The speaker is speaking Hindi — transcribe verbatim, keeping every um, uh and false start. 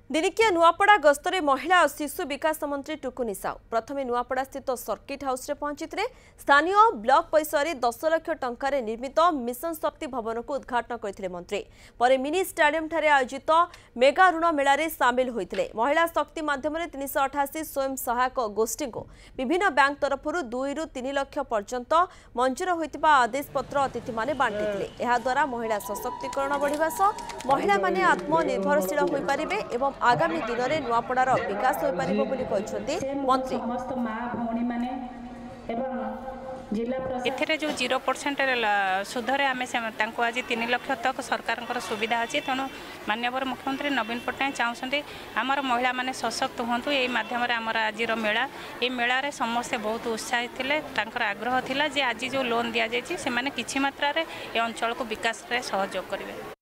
दिनिकिया नुआपड़ा गस्तरे महिला और शिशु विकास मंत्री टुकुनी साहू प्रथम नुआपड़ा स्थित सर्किट हाउस रे पहुंची स्थानीय ब्लॉक पैसा दस लाख टंकार निर्मित मिशन शक्ति भवन को उद्घाटन करते मंत्री पर मिनी स्टाडियम ठारे आयोजित मेगा ऋण मेल सामिल होते महिला शक्ति माध्यम तीन सौ अठाशी स्वयं सहायक गोष्ठी को विभिन्न बैंक तरफ दुई रु तीन लाख पर्यंत मंजूर होता आदेश पत्र अतिथि माने बांटी द्वारा महिला सशक्तिकरण बढ़िबा सह महिला माने आत्मनिर्भरशील होई परिबे एवं आगामी दिन में नुआपड़ार विकास हो पारिबो बोली कहते मंत्री। एथिरे जो जीरो परसेंट सुधरे आम आज तीन लाख तक सरकार सुविधा अच्छी तेणु माननीय मुख्यमंत्री नवीन पट्टनायक चाहते आमर महिला माने सशक्त हूँ यही मध्यम आमर आज मेला ये मेलार समस्ते बहुत उत्साहित थे आग्रह थिला जे आज जो लोन दि जाए किसी मात्रा रे ये अंचल को विकास रे सहयोग करेंगे।